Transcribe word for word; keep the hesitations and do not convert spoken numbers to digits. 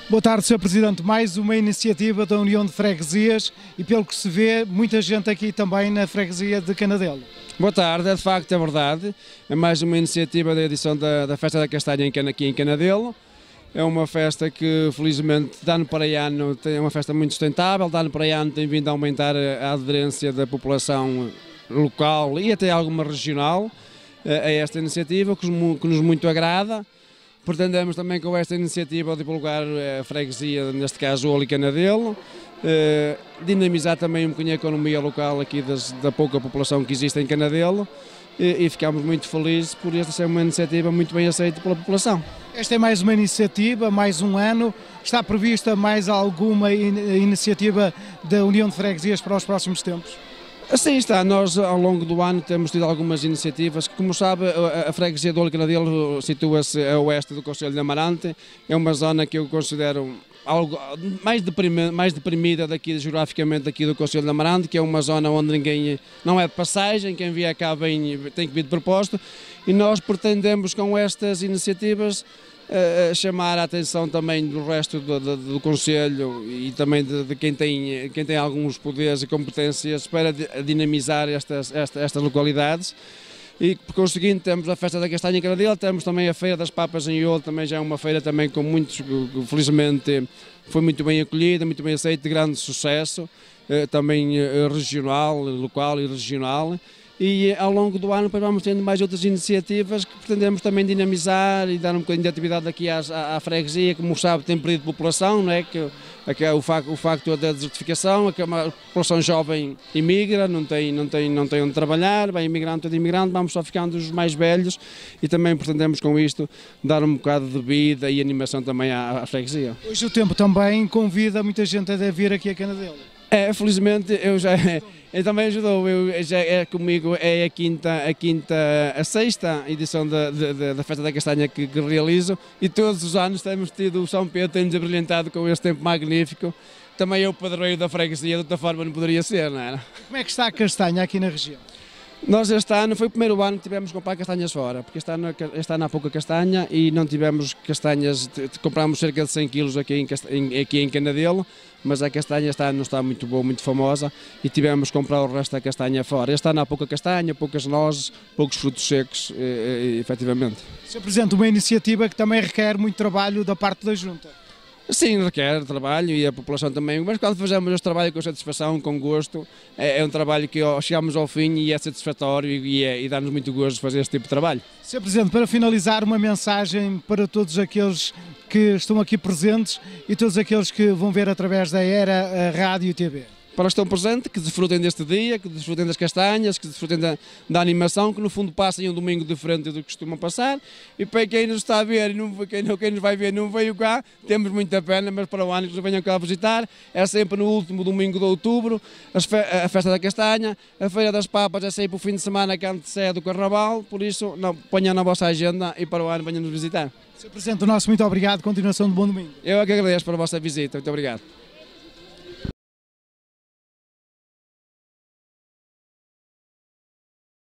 Boa tarde, senhor Presidente. Mais uma iniciativa da União de Freguesias e, pelo que se vê, muita gente aqui também na freguesia de Canadelo. Boa tarde, é de facto é verdade. É mais uma iniciativa da edição da, da Festa da Castanha aqui em Canadelo. É uma festa que, felizmente, de ano para ano, é uma festa muito sustentável. De ano para ano tem vindo a aumentar a aderência da população local e até alguma regional a esta iniciativa, que nos muito agrada. Pretendemos também com esta iniciativa divulgar a freguesia, neste caso o Oli Canadelo, eh, dinamizar também um bocadinho a economia local aqui das, da pouca população que existe em Canadelo e, e ficamos muito felizes por esta ser uma iniciativa muito bem aceita pela população. Esta é mais uma iniciativa, mais um ano. Está prevista mais alguma in iniciativa da União de Freguesias para os próximos tempos? Assim está, nós ao longo do ano temos tido algumas iniciativas que, como sabe, a, a freguesia do Oli Canadelo situa-se a oeste do Concelho de Amarante, é uma zona que eu considero algo mais, deprime, mais deprimida daqui, geograficamente daqui do Concelho de Amarante, que é uma zona onde ninguém, não é de passagem, quem vier cá vem, tem que vir de propósito, e nós pretendemos com estas iniciativas a chamar a atenção também do resto do, do, do Conselho e também de, de quem, tem, quem tem alguns poderes e competências para dinamizar estas, estas, estas localidades. E por conseguinte temos a Festa da Castanha em Canadelo, temos também a Feira das Papas em Iolo, também já é uma feira também com muitos, felizmente foi muito bem acolhida, muito bem aceita, de grande sucesso, também regional, local e regional. E ao longo do ano vamos tendo mais outras iniciativas que pretendemos também dinamizar e dar um bocadinho de atividade aqui à, à freguesia, como sabe tem perdido população, não é? que, que é o, facto, o facto da desertificação, que a população jovem imigra, não tem, não tem, não tem onde trabalhar, vai imigrando, todo imigrante, vamos só ficando os mais velhos e também pretendemos com isto dar um bocado de vida e animação também à, à freguesia. Hoje o tempo também convida muita gente a vir aqui a Canadelo. É, felizmente eu já eu também ajudou, eu já é comigo é a quinta, a quinta, a sexta edição da, da, da Festa da Castanha que, que realizo e todos os anos temos tido o São Pedro, tem-nos abrilhantado com este tempo magnífico. Também é o padroeiro da freguesia, de outra forma não poderia ser, não era? Como é que está a castanha aqui na região? Nós este ano, foi o primeiro ano que tivemos que comprar castanhas fora, porque este ano, este ano há pouca castanha e não tivemos castanhas, comprámos cerca de cem quilos aqui em, aqui em Canadelo, mas a castanha este ano não está muito boa, muito famosa e tivemos que comprar o resto da castanha fora. Este ano há pouca castanha, poucas nozes, poucos frutos secos, e, e, efetivamente. senhor Presidente, uma iniciativa que também requer muito trabalho da parte da Junta. Sim, requer trabalho e a população também, mas quando fazemos este trabalho com satisfação, com gosto, é, é um trabalho que ó, chegamos ao fim e é satisfatório e, é, e dá-nos muito gosto fazer este tipo de trabalho. senhor Presidente, para finalizar, uma mensagem para todos aqueles que estão aqui presentes e todos aqueles que vão ver através da Era, a Rádio e T V. Para os que estão presentes, que desfrutem deste dia, que desfrutem das castanhas, que desfrutem da, da animação, que no fundo passem um domingo diferente do que costumam passar. E para quem nos está a ver e não, quem, quem nos vai ver não veio cá, temos muita pena, mas para o ano que nos venham cá a visitar, é sempre no último domingo de outubro, a Festa da Castanha, a Feira das Papas é sempre o fim de semana que antecede o Carnaval, por isso não, ponham na vossa agenda e para o ano venham nos visitar. senhor Presidente, o nosso muito obrigado, continuação de bom domingo. Eu é que agradeço pela vossa visita, muito obrigado.